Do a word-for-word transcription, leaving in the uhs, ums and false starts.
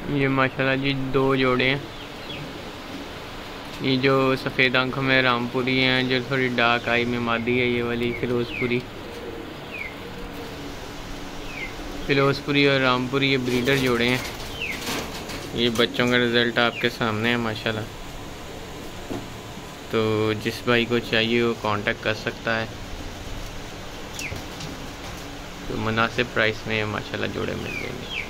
ये माशाल्लाह जी दो जोड़े हैं। ये जो सफ़ेद आंखों में रामपुरी हैं, जो थोड़ी डार्क आई में मादी है, ये वाली फिरोजपुरी। फिरोजपुरी और रामपुरी ये ब्रीडर जोड़े हैं। ये बच्चों का रिज़ल्ट आपके सामने है माशाल्लाह। तो जिस भाई को चाहिए वो कांटेक्ट कर सकता है। तो मुनासिब प्राइस में माशाल्लाह जोड़े मिल जाएंगे।